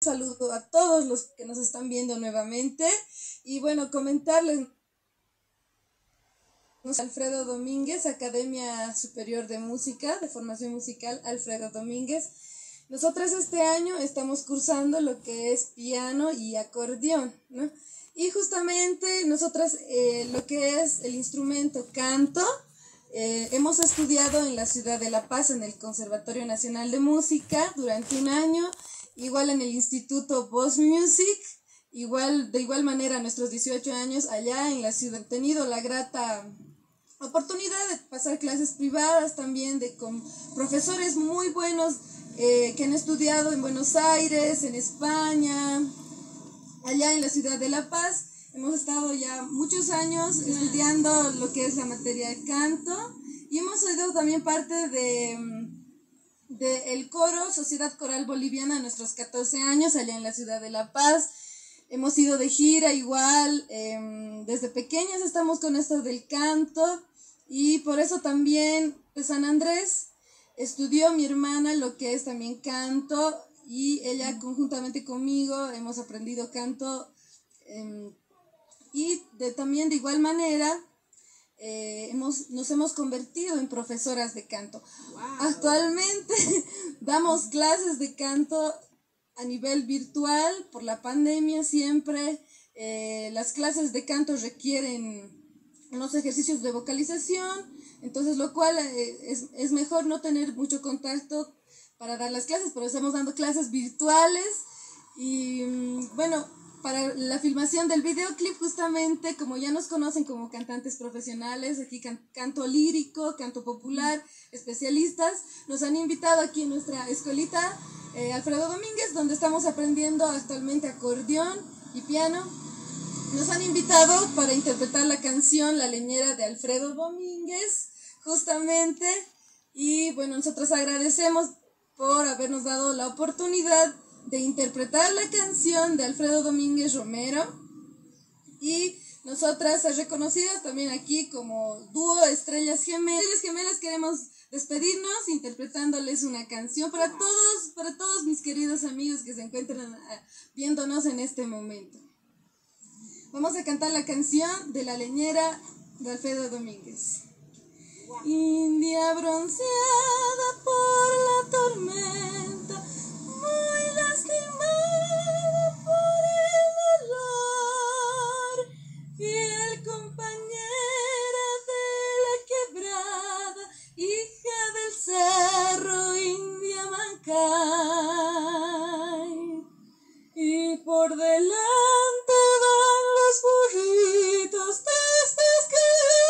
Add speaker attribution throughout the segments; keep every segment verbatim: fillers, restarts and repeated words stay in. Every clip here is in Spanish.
Speaker 1: saludo a todos los que nos están viendo nuevamente y bueno, comentarles Alfredo Domínguez, Academia Superior de Música, de Formación Musical Alfredo Domínguez. Nosotras este año estamos cursando lo que es piano y acordeón, ¿no? Y justamente nosotras eh, lo que es el instrumento canto, eh, hemos estudiado en la ciudad de La Paz, en el Conservatorio Nacional de Música, durante un año, igual en el Instituto Voz Music, igual, de igual manera nuestros dieciocho años allá en la ciudad. He tenido la grata oportunidad de pasar clases privadas también de con profesores muy buenos eh, que han estudiado en Buenos Aires, en España, allá en la ciudad de La Paz. Hemos estado ya muchos años estudiando lo que es la materia de canto y hemos sido también parte de, de el coro Sociedad Coral Boliviana a nuestros catorce años allá en la ciudad de La Paz. Hemos ido de gira igual, eh, desde pequeñas estamos con esto del canto y por eso también de San Andrés estudió mi hermana lo que es también canto y ella conjuntamente conmigo hemos aprendido canto eh, y de, también de igual manera eh, hemos, nos hemos convertido en profesoras de canto. Wow. Actualmente damos clases de canto a nivel virtual por la pandemia siempre. Eh, las clases de canto requieren unos ejercicios de vocalización, entonces lo cual eh, es, es mejor no tener mucho contacto para dar las clases, pero estamos dando clases virtuales y bueno, para la filmación del videoclip justamente, como ya nos conocen como cantantes profesionales, aquí can- canto lírico, canto popular, especialistas, nos han invitado aquí en nuestra escuelita Eh, Alfredo Domínguez, donde estamos aprendiendo actualmente acordeón y piano. Nos han invitado para interpretar la canción La Leñera de Alfredo Domínguez, justamente, y bueno, nosotros agradecemos por habernos dado la oportunidad de interpretar la canción de Alfredo Domínguez Romero, y nosotras reconocidas también aquí como dúo Estrellas Gemelas. Estrellas Gemelas queremos despedirnos interpretándoles una canción para todos, para todos mis queridos amigos que se encuentran uh, viéndonos en este momento. Vamos a cantar la canción de La Leñera de Alfredo Domínguez. Wow. India bronceada por la tormenta, muy lastimada por el dolor, fiel compañera de la quebrada, hija del cerro, India Mancay, y por delante van los burritos de estas que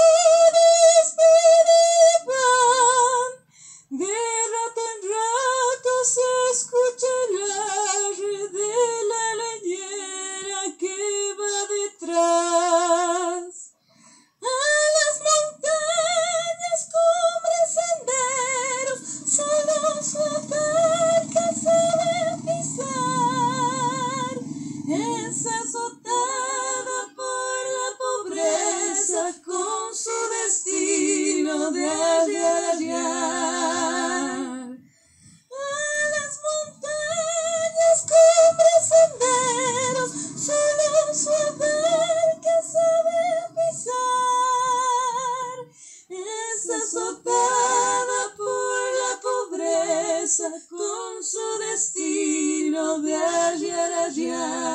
Speaker 1: despediban. De rato en rato se escucha el arre de la leñera que va detrás. A las montañas, cumbres, senderos, solo su barca sabe pisar. Es azotada por la pobreza con su destino de arriar. A las montañas, cumbres, senderos, solo su barca sabe pisar. Es azotada por la pobreza con su destino de arriar, arriar.